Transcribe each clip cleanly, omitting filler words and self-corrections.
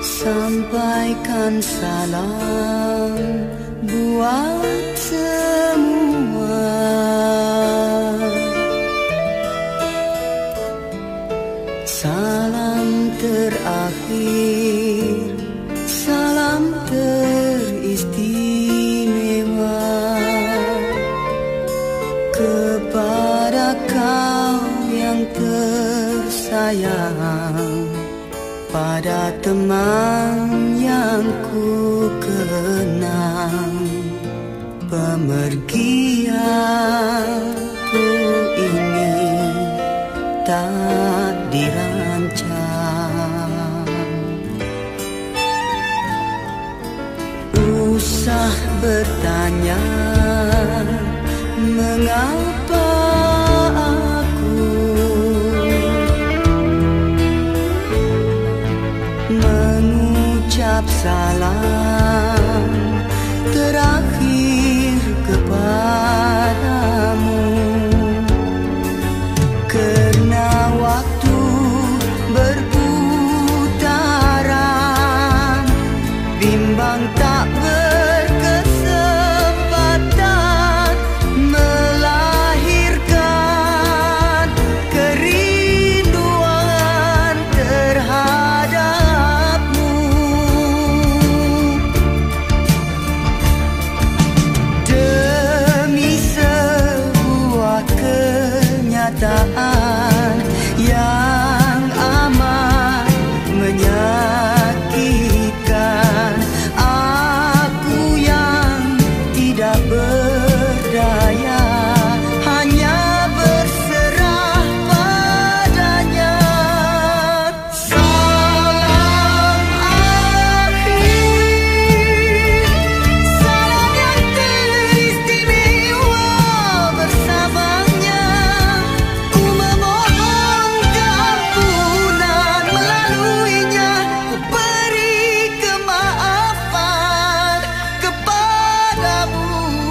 Sampaikan salam buat semua. Salam terakhir, salam teristimewa kepada kau yang tersayang, pada teman yang ku kenang. Pemergianku ini tak dirancang. Usah bertanya mengapa aku mengucap salam terakhir kepadamu, karena waktu berputaran, bimbang tak berkesempatan melahirkan kerinduan terhadapmu. Demi sebuah kenyataan yang amat menyakitkan, aku yang tidak berdaya hanya berserah padanya. Salam akhir, salam yang teristimewa bersamanya. Ku memohon keampunan, melaluinya ku beri kemaafan kepadamu.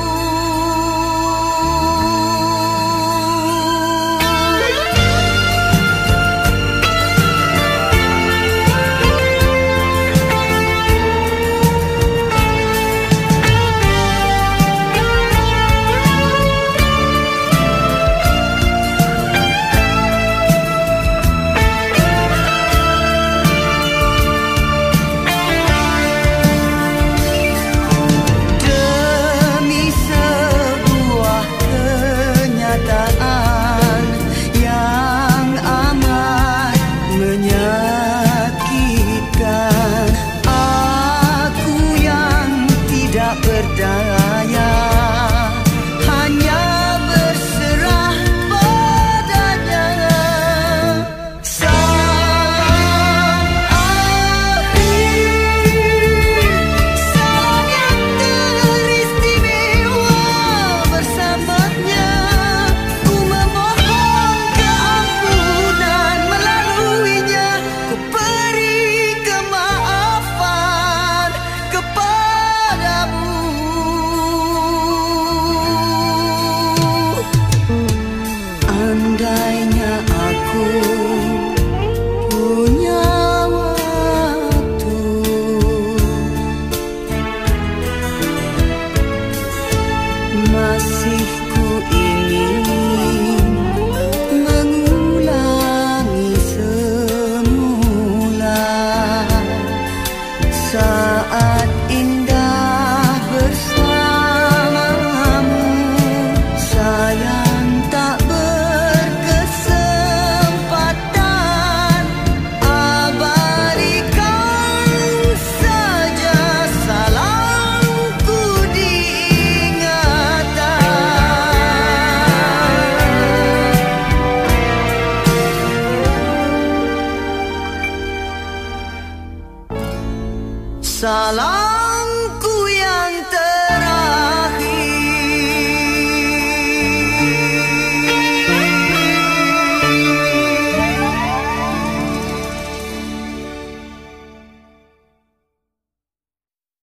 Demi sebuah kenyataan yang amat menyakitkan, aku yang tidak berdaya hanya berserah padanya. Salam akhir, salam yang teristimewa bersamanya. Ku memohon keampunan, melaluinya ku beri kemaafan kepadamu. Andainya aku punya waktu, masih ku ingin mengulangi semula saat indah bersamamu. Sayang tak berkesempatan, abadikan saja salamku diingatan. Salam